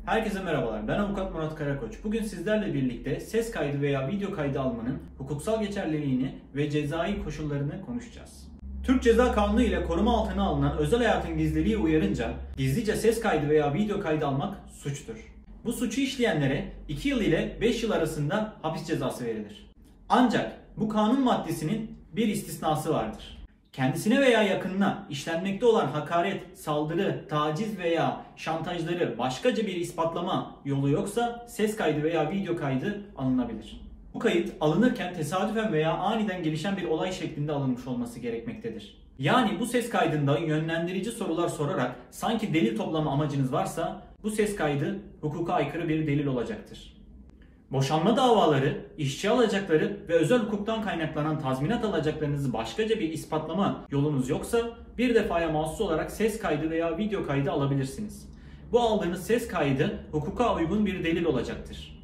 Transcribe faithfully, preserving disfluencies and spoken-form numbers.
Herkese merhabalar, ben Avukat Murat Karakoç. Bugün sizlerle birlikte ses kaydı veya video kaydı almanın hukuksal geçerliliğini ve cezai koşullarını konuşacağız. Türk Ceza Kanunu ile koruma altına alınan özel hayatın gizliliği uyarınca gizlice ses kaydı veya video kaydı almak suçtur. Bu suçu işleyenlere iki yıl ile beş yıl arasında hapis cezası verilir. Ancak bu kanun maddesinin bir istisnası vardır. Kendisine veya yakınına işlenmekte olan hakaret, saldırı, taciz veya şantajları başkaca bir ispatlama yolu yoksa ses kaydı veya video kaydı alınabilir. Bu kayıt alınırken tesadüfen veya aniden gelişen bir olay şeklinde alınmış olması gerekmektedir. Yani bu ses kaydında yönlendirici sorular sorarak sanki delil toplama amacınız varsa bu ses kaydı hukuka aykırı bir delil olacaktır. Boşanma davaları, işçi alacakları ve özel hukuktan kaynaklanan tazminat alacaklarınızı başkaca bir ispatlama yolunuz yoksa bir defaya mahsus olarak ses kaydı veya video kaydı alabilirsiniz. Bu aldığınız ses kaydı hukuka uygun bir delil olacaktır.